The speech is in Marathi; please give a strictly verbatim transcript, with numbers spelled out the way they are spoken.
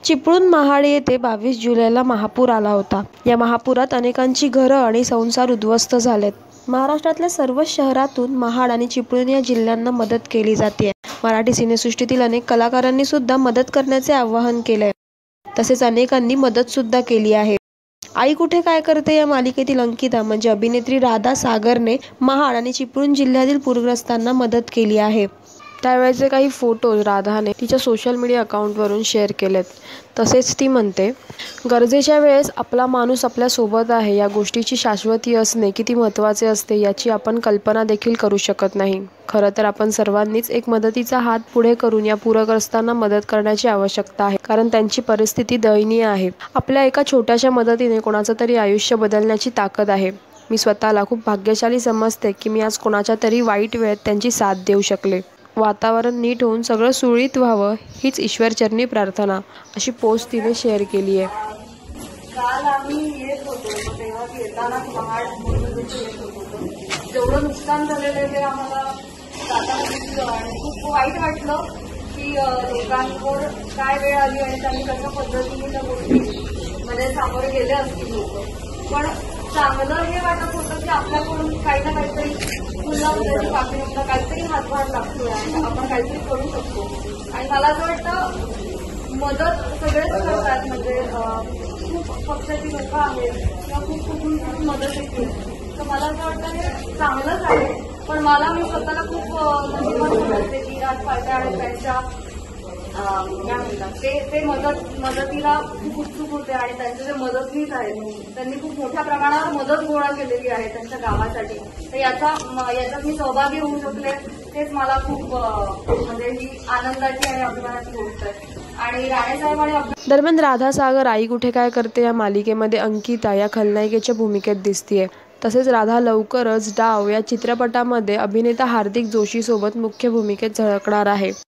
चिपळूण महाड येथे बावीस जुलैला महापूर आला होता. या महापुरात अनेकांची घरं आणि संसार उद्ध्वस्त झालेत. महाराष्ट्रातल्या सर्वच शहरातून महाड आणि चिपळूण या जिल्ह्यांना मदत केली जाते. मराठी सिनेसृष्टीतील अनेक कलाकारांनी सुद्धा मदत करण्याचे आवाहन केलंय. तसेच अनेकांनी मदत सुद्धा केली आहे. आई कुठे काय करते या मालिकेतील अंकिता म्हणजे अभिनेत्री राधा सागरने महाड आणि चिपळूण जिल्ह्यातील पूरग्रस्तांना मदत केली आहे. त्यावेळेचे काही फोटोज राधाने तिच्या सोशल मीडिया अकाउंटवरून शेअर केलेत. तसेच ती म्हणते, गरजेच्या वेळेस आपला माणूस आपल्या सोबत आहे. या गोष्टीची शाश्वती असणे किती महत्त्वाचे असते याची आपण कल्पना देखील करू शकत नाही. खरं तर आपण सर्वांनीच एक मदतीचा हात पुढे करून या पूरग्रस्तांना मदत करण्याची आवश्यकता आहे, कारण त्यांची परिस्थिती दयनीय आहे. आपल्या एका छोट्याशा मदतीने कोणाचं तरी आयुष्य बदलण्याची ताकद आहे. मी स्वतःला खूप भाग्यशाली समजते की मी आज कोणाच्या तरी वाईट वेळेत त्यांची साथ देऊ शकले. वातावरण नीट होऊन सगळं सुरळीत व्हावं हीच ईश्वरचरणी प्रार्थना, अशी पोस्ट तिने शेअर केली आहे. काल आम्ही येत होतो तेव्हा येताना महाड येत होतो. जेवढं नुकसान झालेलं आहे ते आम्हाला जाताना दिसलं आणि खूप वाईट वाटलं की लोकांवर काय वेळ आली आणि त्यांनी कशा पद्धतीने त्या गोष्टी मध्ये सामोरे गेले असतील लोक. पण चांगलं हे वाटत होतं की आपल्याकडून काही ना काहीतरी पुन्हा उद्याची पाठीमागला काहीतरी हातभार लागतोय आणि आपण काहीतरी करू शकतो. आणि मला असं वाटतं मदत सगळेच करतात, म्हणजे खूप पक्षाची लोक आहेत किंवा खूप कुठून खूप मदत येते. तर मला असं वाटतं हे चांगलंच आहे. पण मला मी स्वतःला खूप म्हणजे मदत करते की आज फायदा आहे त्यांच्या काय म्हणतात ते ते मदत मदतीला खूप उत्सुक होते आणि त्यांचे जे मदतनीस आहेत त्यांनी खूप मोठ्या प्रमाणावर मदत गोळा केलेली आहे त्यांच्या गावासाठी. तर याचा याच्यात मी सहभागी होऊ शकले तेच मला खूप म्हणजे ही आनंदाची आणि अभिमानाची गोष्ट आहे. आणि राणेसाहेब आणि दरम्यान राधा सागर आई कुठे काय करते या मालिकेमध्ये अंकिता या खलनायिकेच्या भूमिकेत दिसतीये. तसेच राधा लवकरच डाव या चित्रपटामध्ये अभिनेता हार्दिक जोशी सोबत मुख्य भूमिकेत झळकणार आहे.